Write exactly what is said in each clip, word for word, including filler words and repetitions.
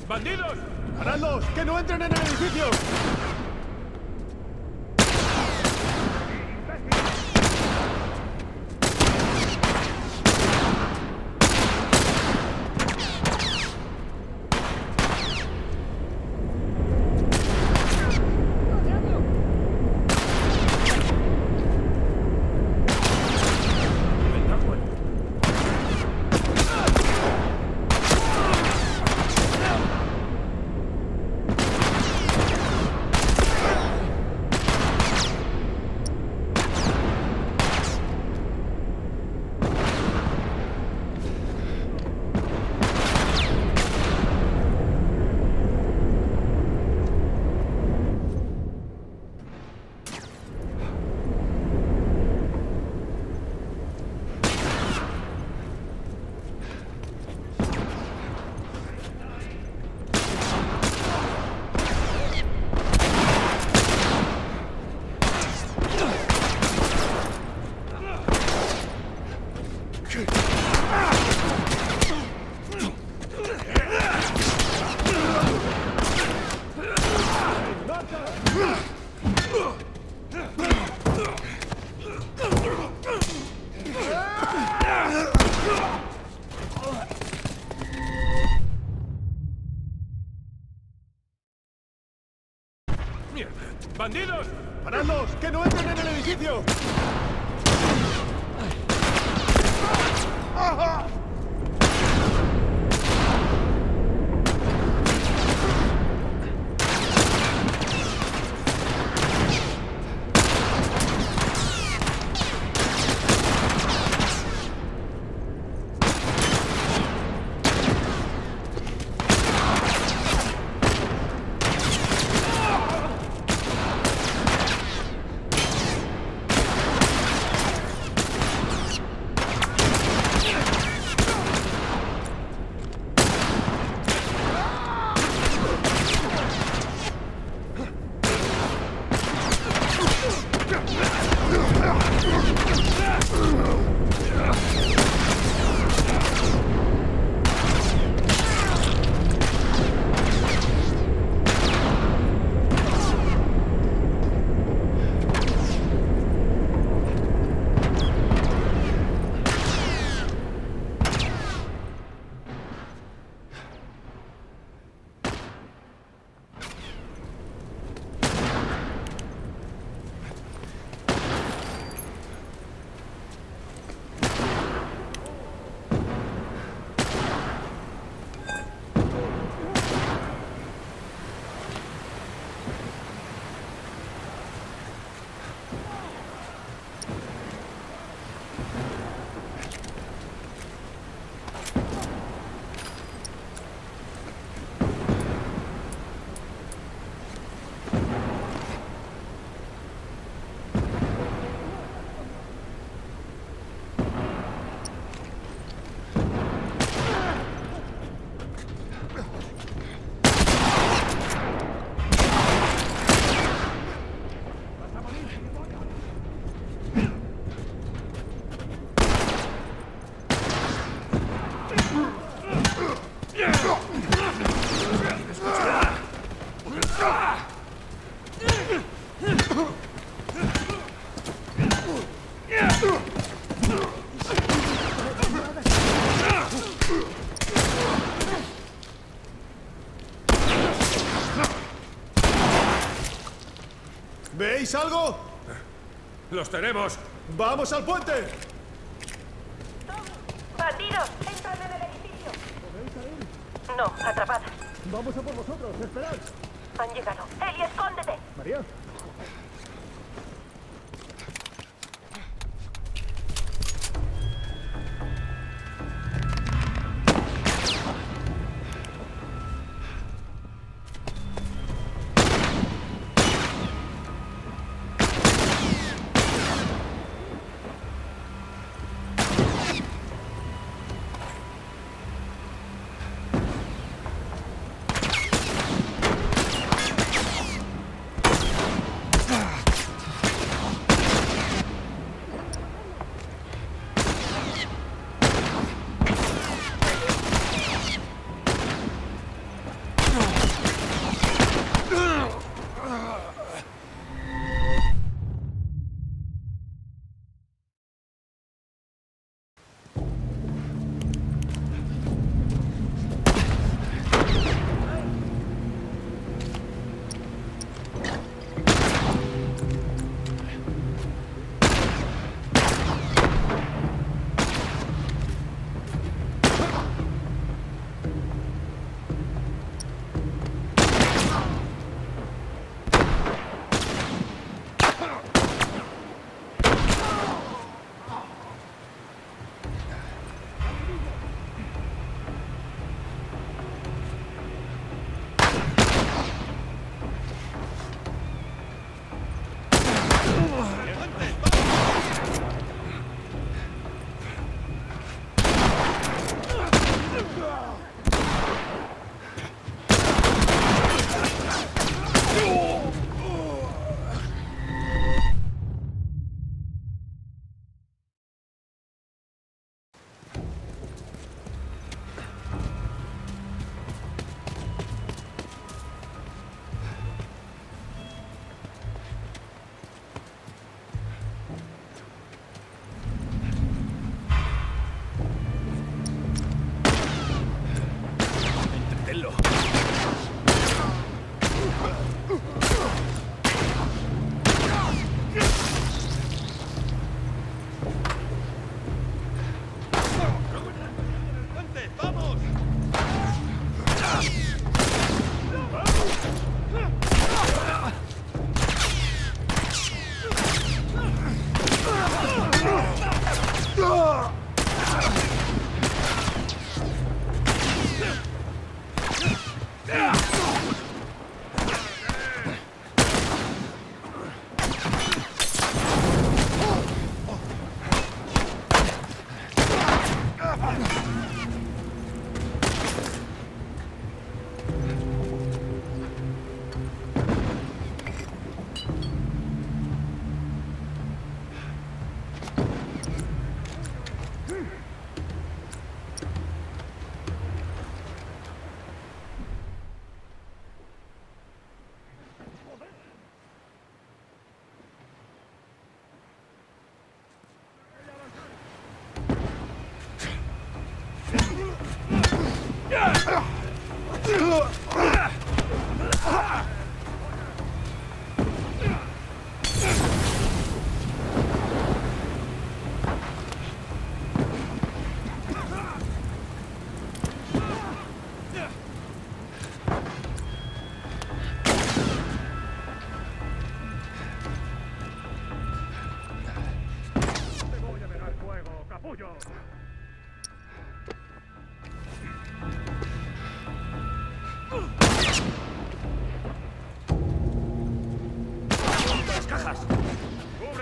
¡Bandidos! ¡Paradlos! ¡Que no entren en el edificio! ¡Bandidos! ¡Paradlos! ¡Que no entren en el edificio! ¿Veis algo? ¡Los tenemos! ¡Vamos al puente! ¡Bandidos! ¡Entran en el edificio! ¿Podéis salir? No, atrapadas. ¡Vamos a por vosotros! ¡Esperad! Han llegado. ¡Eli, escóndete! María. Ah!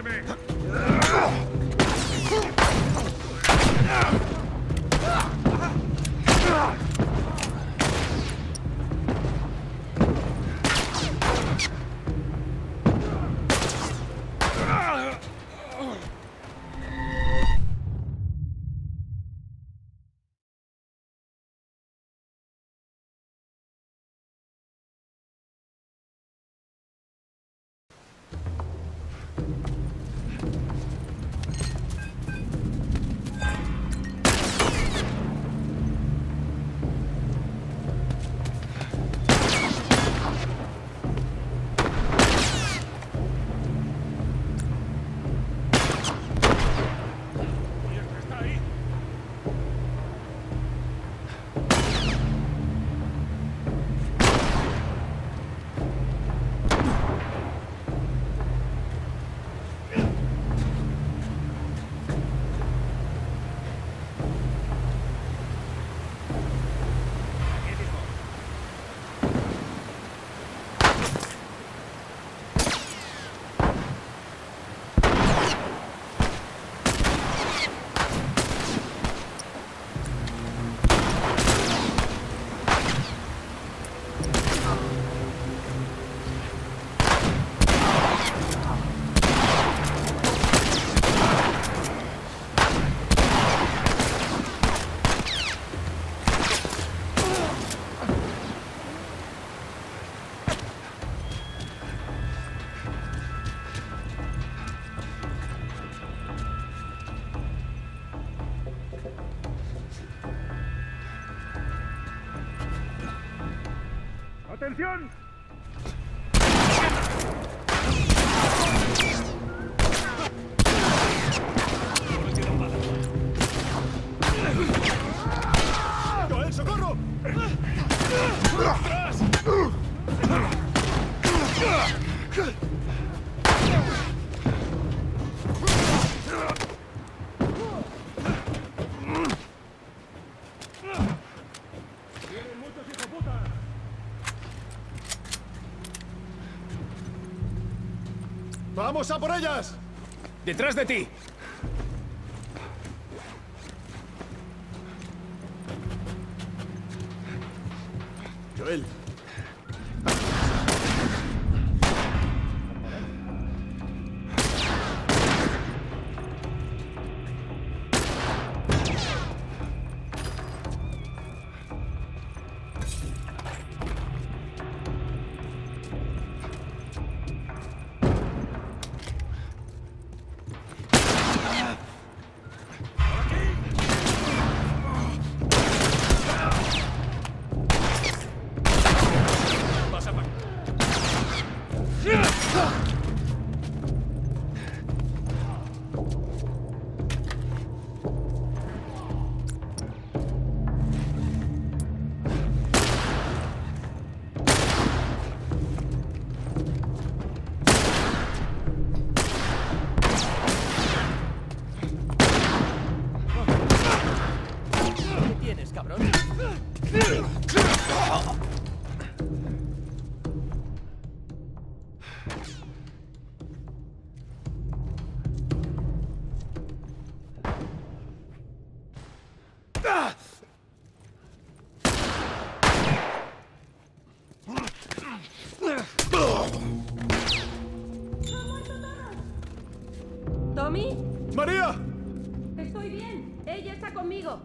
¡Sígueme! ¡Atención! ¡Joel, socorro! ¡Atrás! ¡Vienen muchos hijoputas! ¡Vamos a por ellas! ¡Detrás de ti! Joel. Pasa para... ¿Qué tienes, cabrón? ¿Tommy? ¡María! Estoy bien. Ella está conmigo.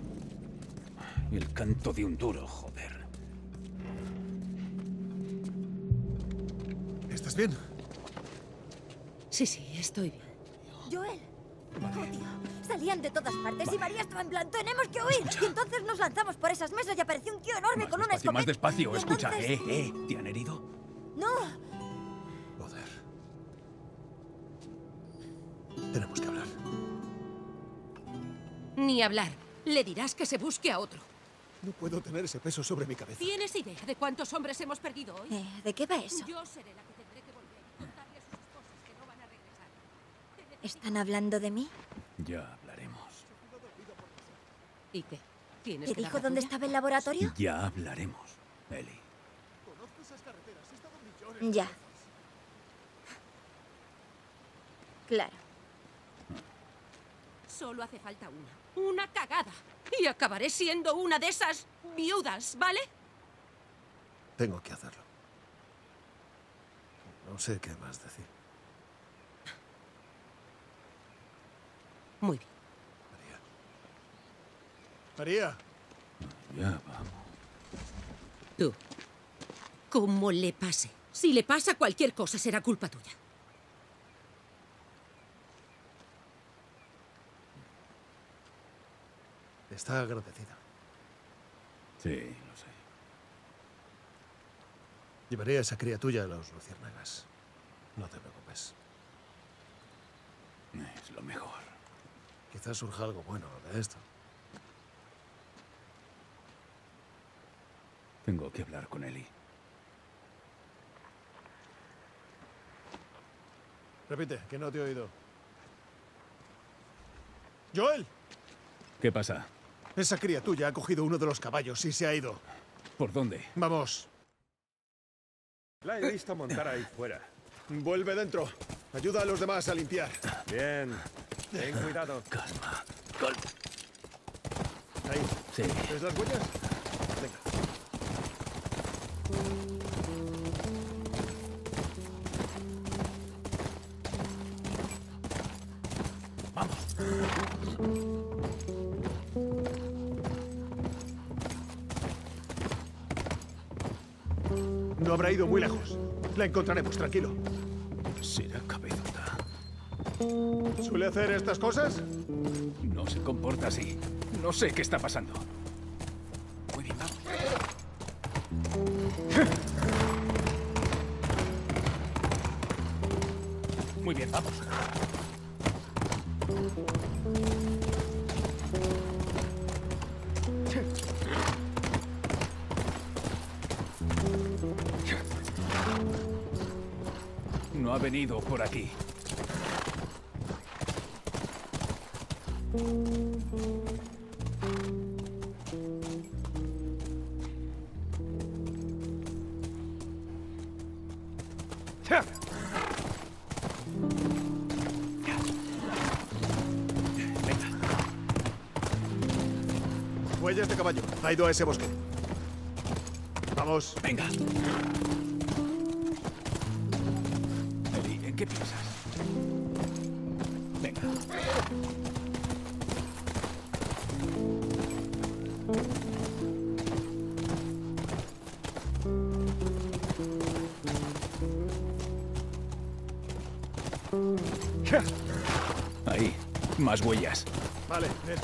El canto de un duro, joder. ¿Estás bien? Sí, sí, estoy bien. Joel. Oh, tío. Salían de todas partes y María estaba en plan, tenemos que huir. Y entonces nos lanzamos por esas mesas y apareció un tío enorme Más con una despacio, escopeta. más despacio. Y Escucha, entonces- eh, eh. ¿Te han herido? No. Joder. Tenemos que hablar. Ni hablar. Le dirás que se busque a otro. No puedo tener ese peso sobre mi cabeza. ¿Tienes idea de cuántos hombres hemos perdido hoy? Eh, ¿De qué va eso? Yo seré la que tendré que volver y contarle a sus esposas que no van a regresar. Te necesito. ¿Están hablando de mí? Ya hablaremos. ¿Y qué? ¿Tienes ¿Te que dar dijo la dónde tuya? estaba el laboratorio? Ya hablaremos, Ellie. Conozco esas carreteras. He estado millones. Ya. Claro. Solo hace falta una. Una cagada. Y acabaré siendo una de esas viudas, ¿vale? Tengo que hacerlo. No sé qué más decir. Muy bien. María. Ya vamos. Tú. Como le pase. Si le pasa cualquier cosa, será culpa tuya. Está agradecida. Sí, lo sé. Llevaré a esa cría tuya a los luciérnagas. No te preocupes. Es lo mejor. Quizás surja algo bueno de esto. Tengo que hablar con Eli. Repite, que no te he oído. ¡Joel! ¿Qué pasa? Esa cría tuya ha cogido uno de los caballos y se ha ido. ¿Por dónde? Vamos. La he visto montar ahí fuera. Vuelve dentro. Ayuda a los demás a limpiar. Bien. Ten cuidado. Calma. Calma. Ahí. Sí. ¿Ves las huellas? Venga. No habrá ido muy lejos. La encontraremos, tranquilo. Será cabezota. ¿Suele hacer estas cosas? No se comporta así. No sé qué está pasando. Muy bien, vamos. Muy bien, vamos. No ha venido por aquí. Huellas de caballo. Ha ido a ese bosque. Vamos. Venga. Eli, ¿en qué piensas? Venga. Ahí, más huellas. Vale, ven.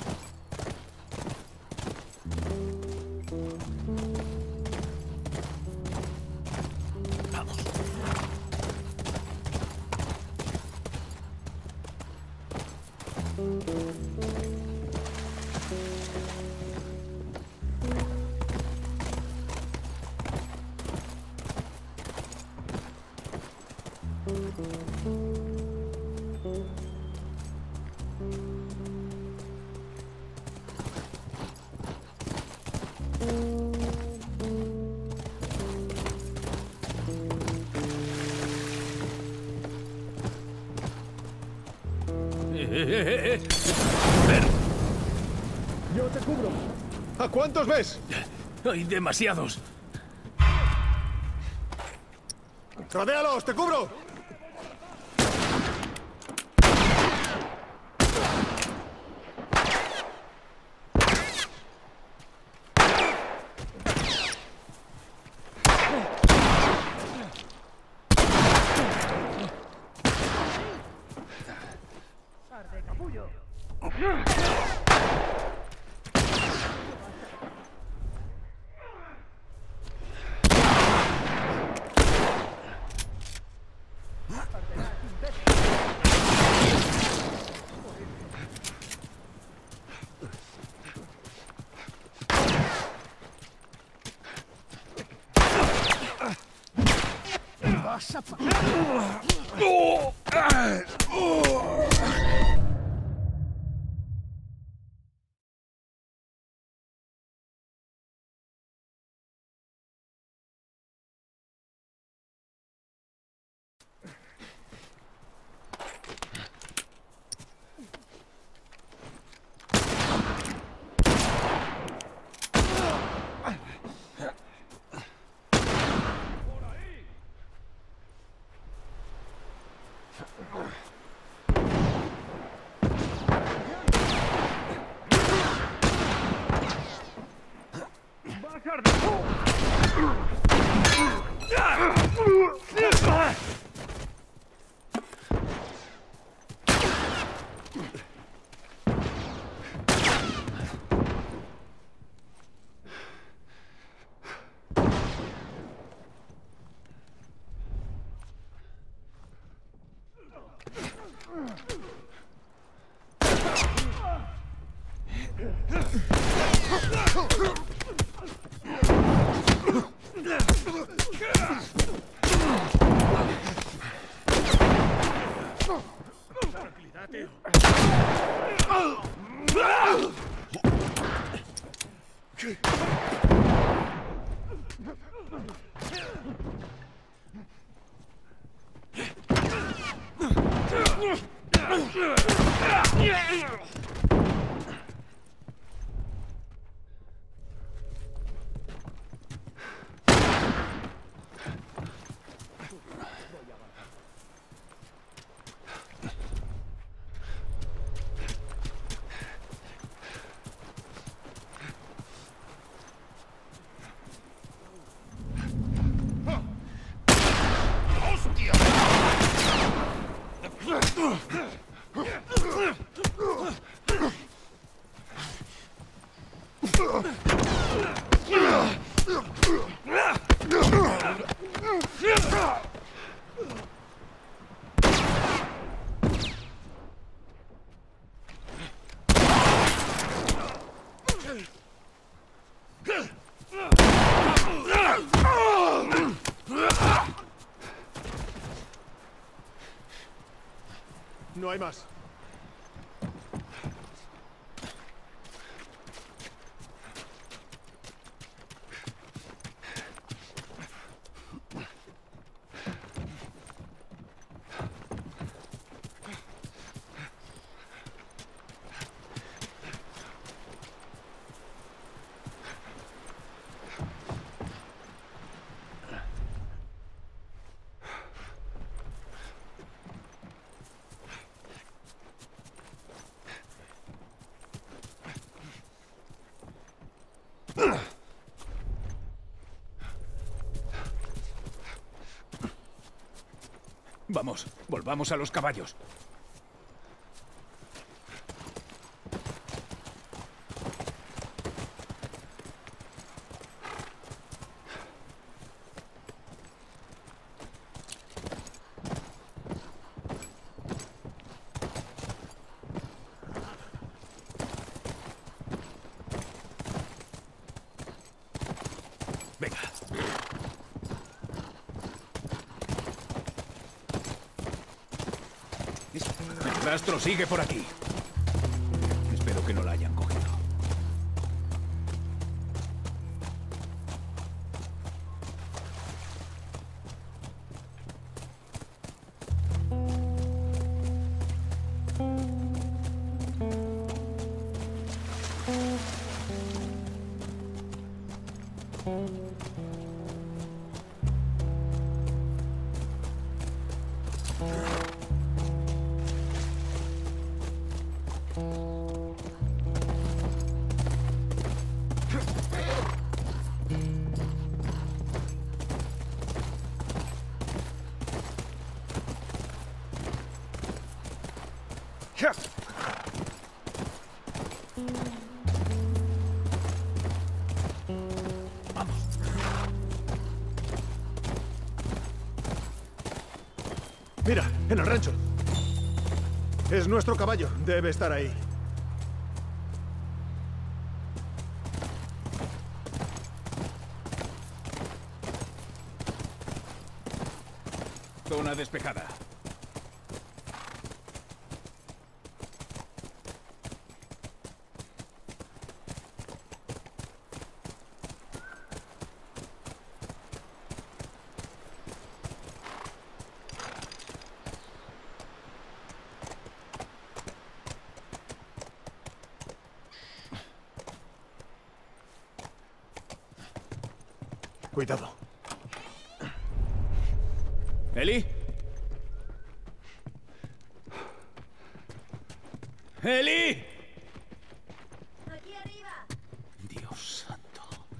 Vamos. Eh, eh, eh, eh. Yo te cubro. ¿A cuántos ves? Hay demasiados. ¡Rodéalos! ¡Te cubro! Tranquilidad, tío. No hay más. Vamos, volvamos a los caballos. Venga. El rastro sigue por aquí. Espero que no la hayan cogido. Mira, en el rancho. Es nuestro caballo. Debe estar ahí. Zona despejada. Cuidado. ¿Eli? ¡Eli! ¡Aquí arriba! Dios santo.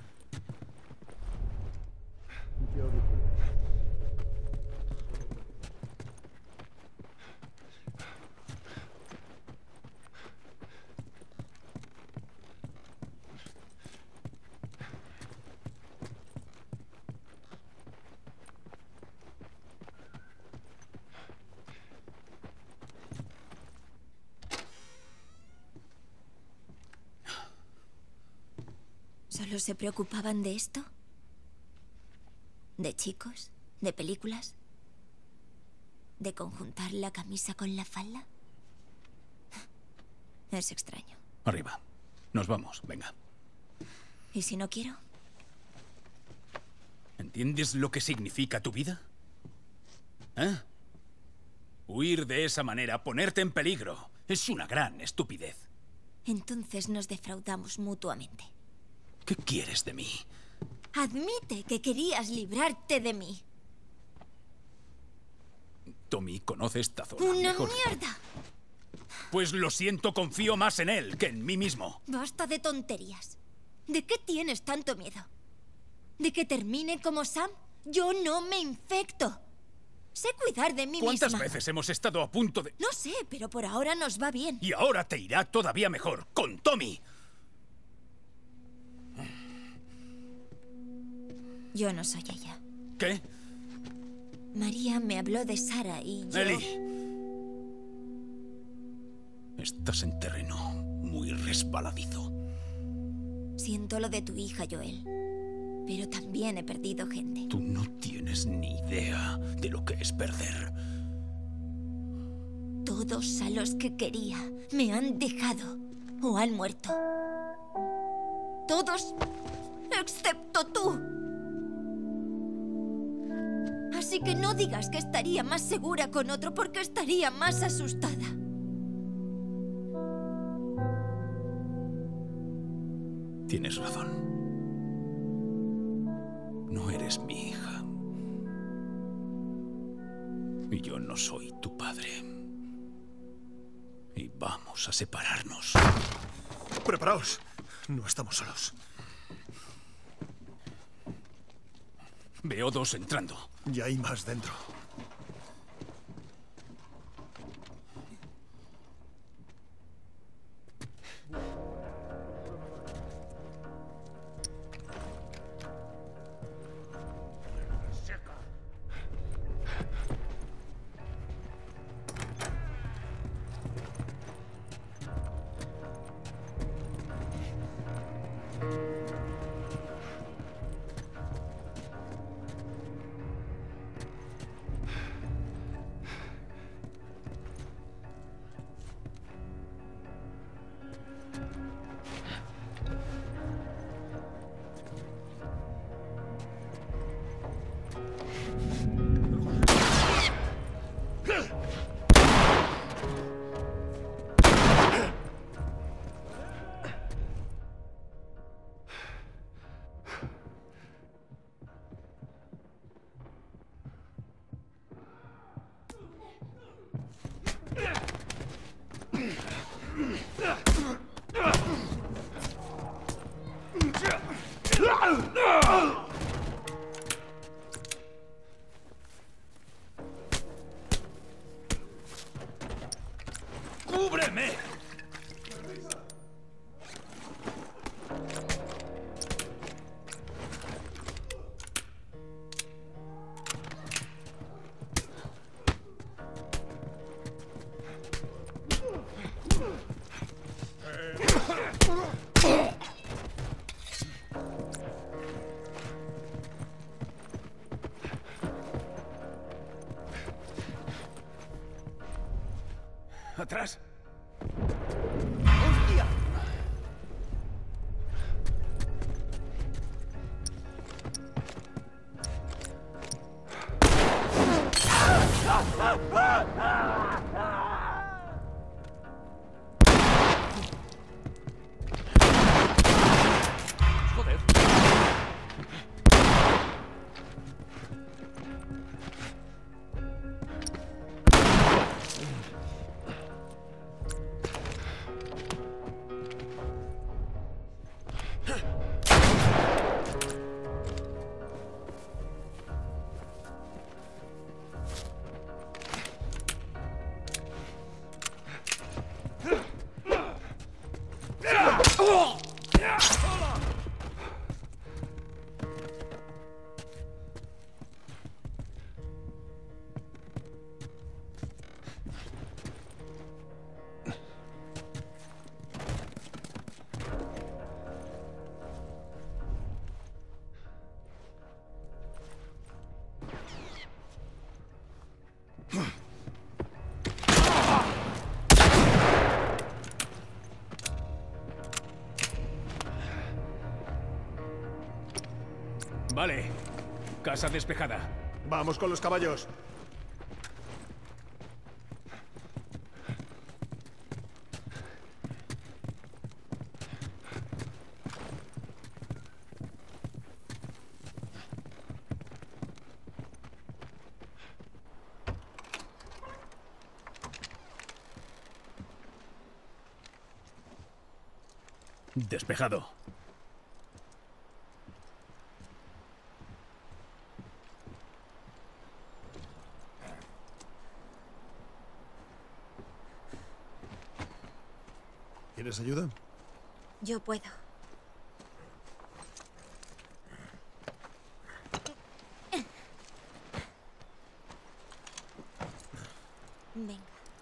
¿Solo se preocupaban de esto? ¿De chicos? ¿De películas? ¿De conjuntar la camisa con la falda? Es extraño. Arriba. Nos vamos, venga. ¿Y si no quiero? ¿Entiendes lo que significa tu vida? ¿Eh? Huir de esa manera, ponerte en peligro, es una gran estupidez. Entonces nos defraudamos mutuamente. ¿Qué quieres de mí? Admite que querías librarte de mí. Tommy conoce esta zona ¡Una mejor. mierda! Pues lo siento, confío más en él que en mí mismo. Basta de tonterías. ¿De qué tienes tanto miedo? ¿De que termine como Sam? Yo no me infecto. Sé cuidar de mí ¿Cuántas misma. veces hemos estado a punto de...? No sé, pero por ahora nos va bien. Y ahora te irá todavía mejor, con Tommy. Yo no soy ella. ¿Qué? María me habló de Sara y yo... Eli. Estás en terreno muy resbaladizo. Siento lo de tu hija, Joel. Pero también he perdido gente. Tú no tienes ni idea de lo que es perder. Todos a los que quería me han dejado o han muerto. Todos, excepto tú. Así que no digas que estaría más segura con otro porque estaría más asustada. Tienes razón. No eres mi hija. Y yo no soy tu padre. Y vamos a separarnos. Preparaos. No estamos solos. Veo dos entrando. Y hay más dentro. ¡Cúbreme! ¡Atrás! ¡Hostia! Joder. Plaza despejada. Vamos con los caballos. Despejado. ¿Quieres ayuda? Yo puedo. Venga.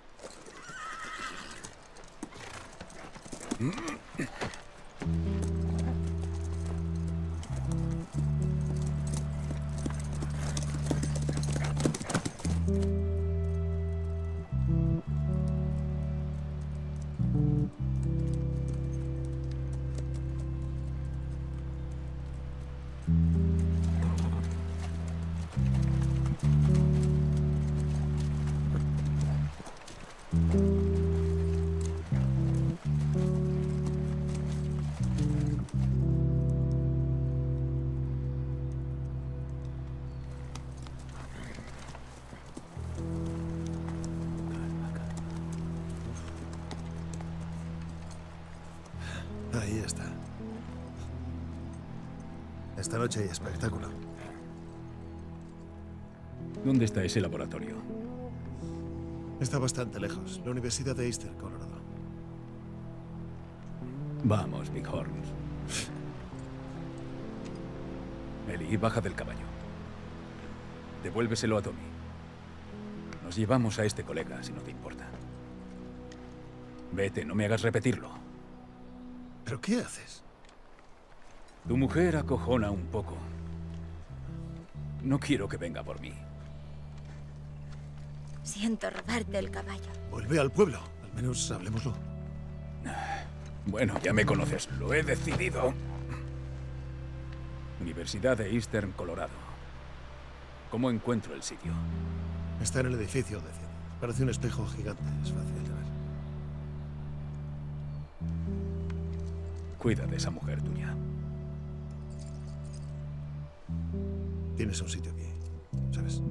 Ahí está. Esta noche hay espectáculo. ¿Dónde está ese laboratorio? Está bastante lejos. La Universidad de Eastern, Colorado. Vamos, Bighorn. Eli, baja del caballo. Devuélveselo a Tommy. Nos llevamos a este colega, si no te importa. Vete, no me hagas repetirlo. ¿Pero qué haces? Tu mujer acojona un poco. No quiero que venga por mí. Siento robarte el caballo. Vuelve al pueblo. Al menos hablemoslo. Bueno, ya me conoces. Lo he decidido. Universidad de Eastern, Colorado. ¿Cómo encuentro el sitio? Está en el edificio de cien. Parece un espejo gigante. Es fácil de ver. Cuida de esa mujer tuya. Tienes un sitio aquí, ¿sabes?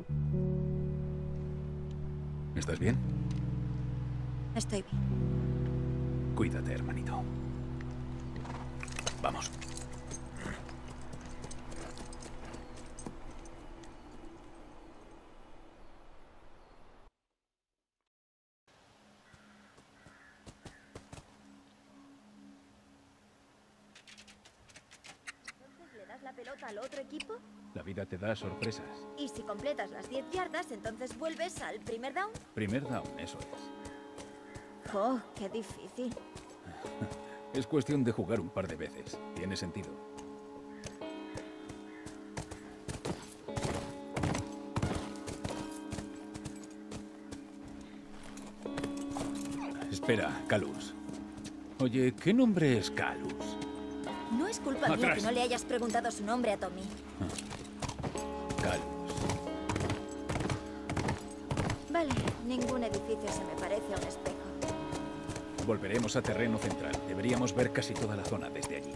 ¿Estás bien? Estoy bien. Cuídate, hermanito. Vamos. ¿Le das la pelota al otro equipo? La vida te da sorpresas. Y si completas las diez yardas, entonces vuelves al primer down. Primer down, eso es. Oh, qué difícil. Es cuestión de jugar un par de veces. Tiene sentido. Espera, Calus. Oye, ¿qué nombre es Calus? No es culpa mía Atrás. que no le hayas preguntado su nombre a Tommy. Calus. Vale, ningún edificio se me parece a un espejo. Volveremos a terreno central. Deberíamos ver casi toda la zona desde allí.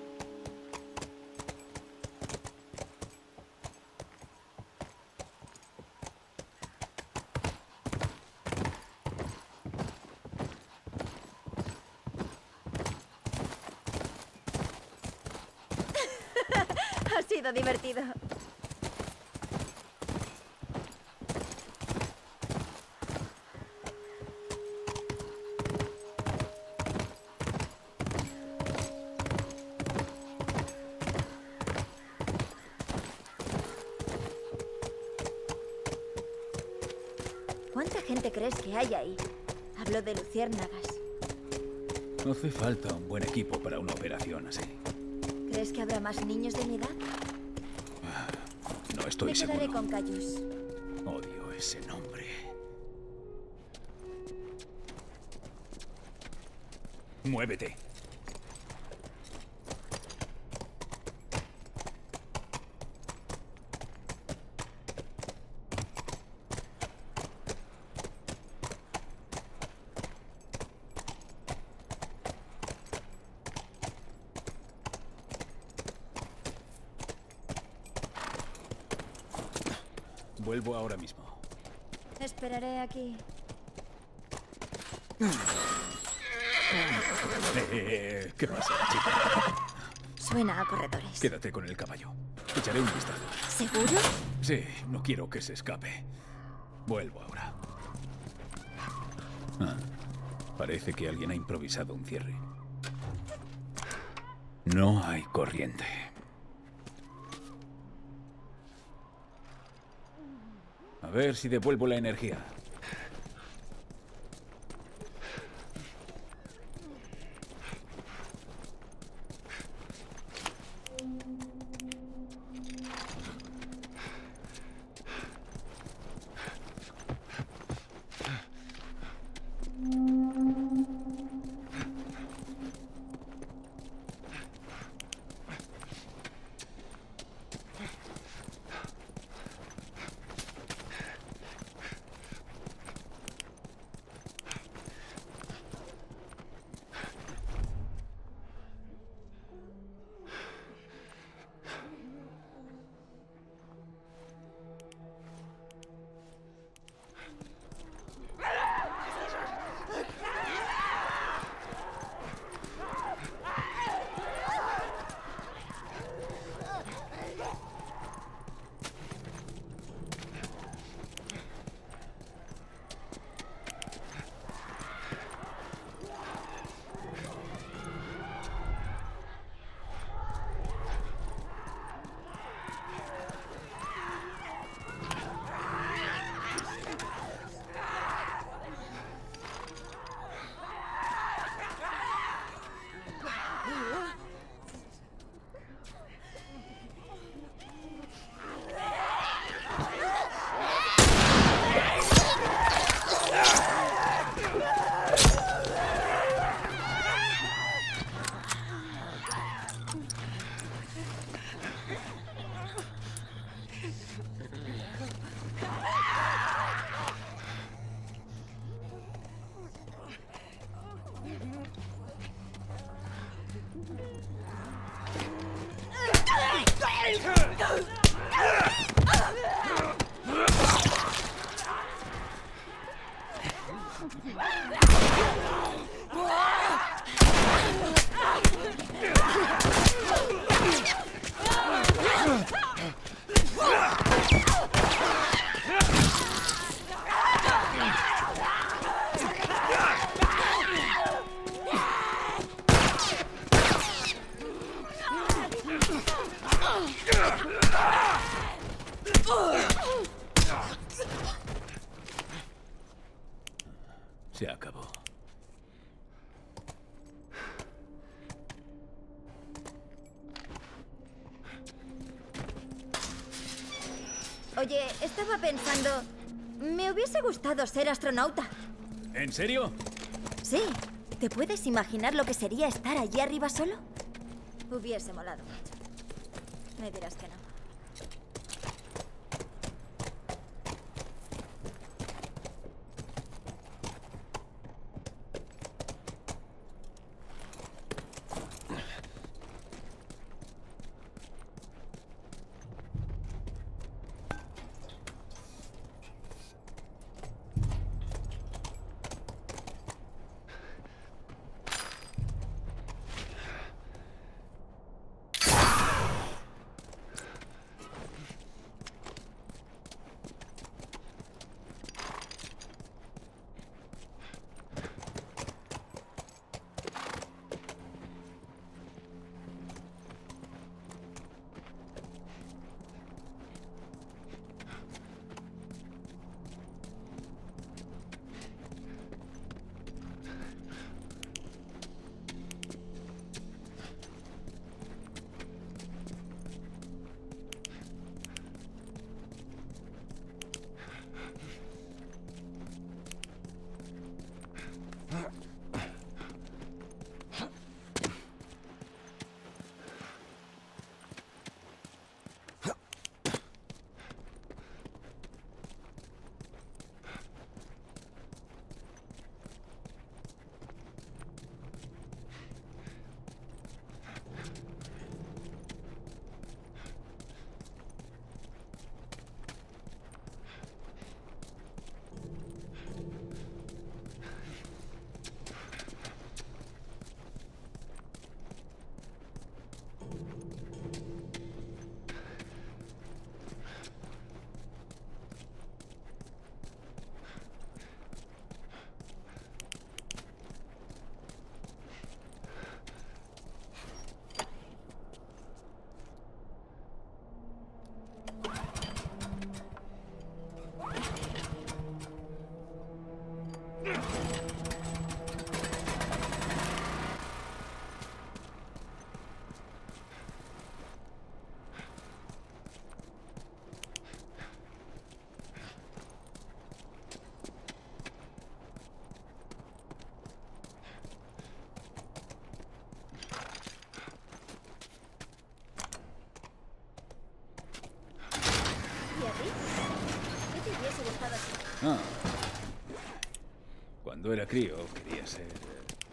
Ha sido divertido. ¿Cuánta gente crees que hay ahí? Hablo de luciérnagas. No hace falta un buen equipo para una operación así. ¿Crees que habrá más niños de mi edad? No estoy Me quedaré seguro. con Cayus. Odio ese nombre. Muévete. Vuelvo ahora mismo. Esperaré aquí. Eh, ¿Qué pasa, chica? Suena a corredores. Quédate con el caballo. Echaré un vistazo. ¿Seguro? Sí, no quiero que se escape. Vuelvo ahora. Ah, parece que alguien ha improvisado un cierre. No hay corriente. A ver si devuelvo la energía. Se acabó. Oye, estaba pensando... Me hubiese gustado ser astronauta. ¿En serio? Sí. ¿Te puedes imaginar lo que sería estar allí arriba solo? Hubiese molado mucho. Me dirás que no. ¿Y a ti? ¿Qué te hubiese gustado hacer? Ah. Cuando era crío quería ser... eh,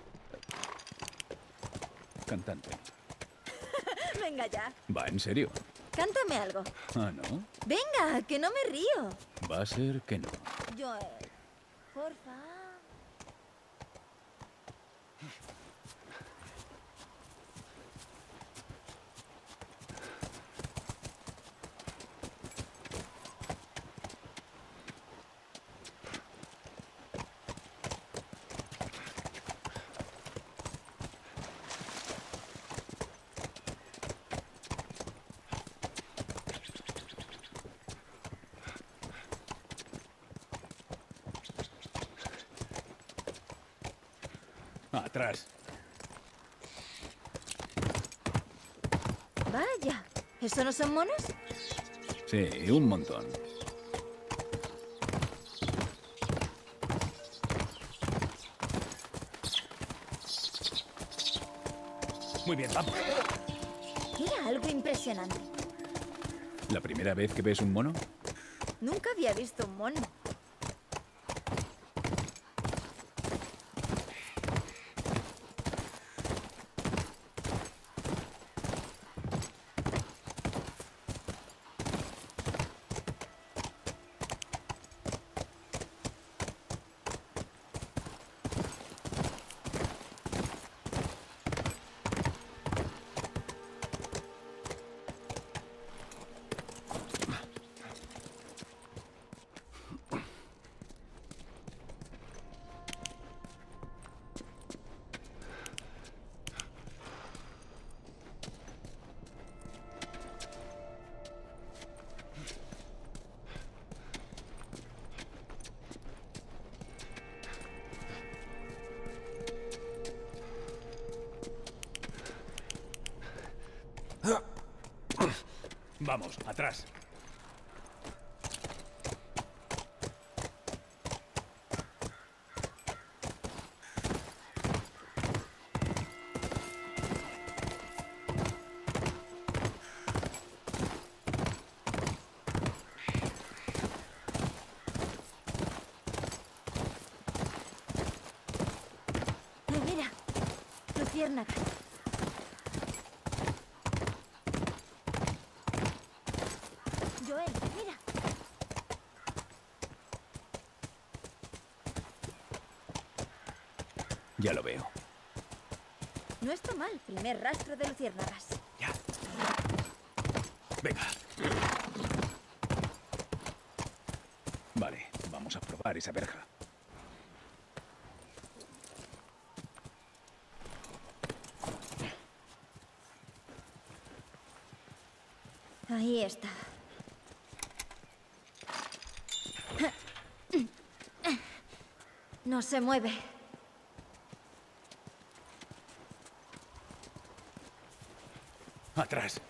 cantante. Venga ya, ¿Va en serio? cántame algo. Ah, ¿no? Venga, que no me río. Va a ser que no. Joel, porfa. Atrás. Vaya, ¿eso no son monos? Sí, un montón. Muy bien, vamos. Era algo impresionante. ¿La primera vez que ves un mono? Nunca había visto un mono. Vamos, atrás. Eh, mira, luciérnagas. Joel, mira. Ya lo veo. No está mal, primer rastro de luciérnagas. Ya. Venga. Vale, vamos a probar esa verja. Ahí está. No se mueve. Atrás.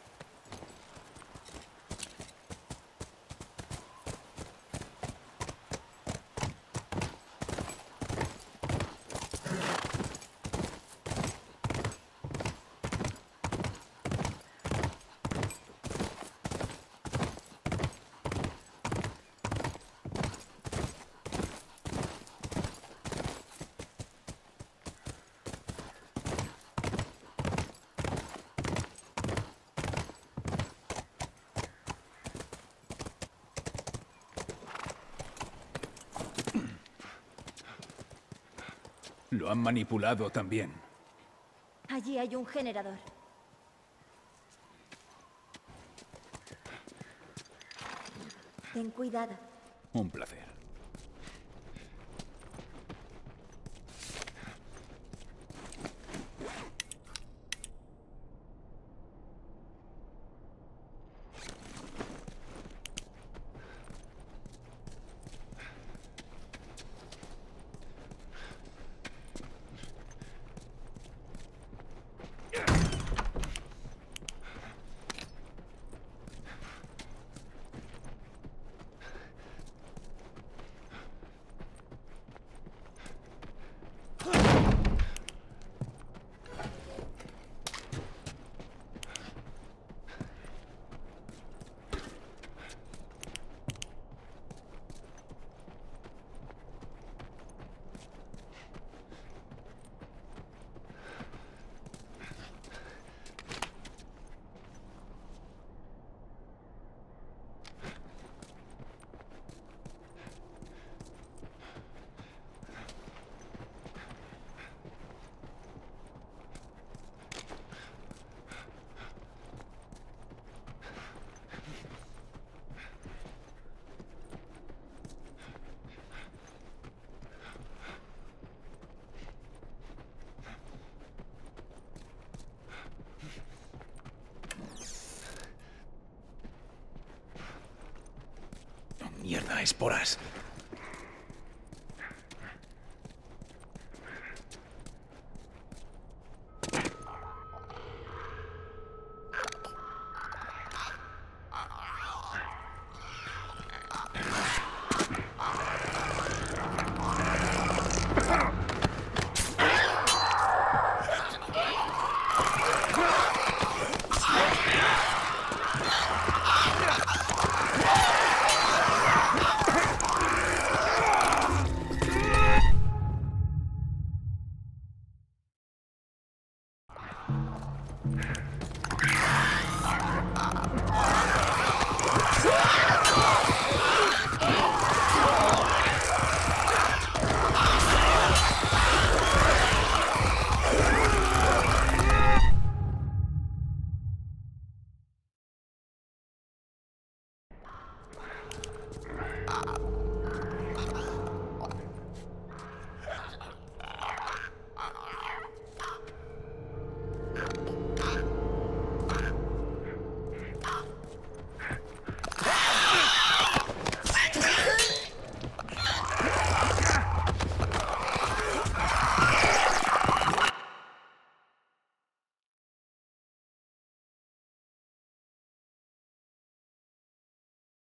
Lo han manipulado también. Allí hay un generador. Ten cuidado. Un placer. Mierda, esporas.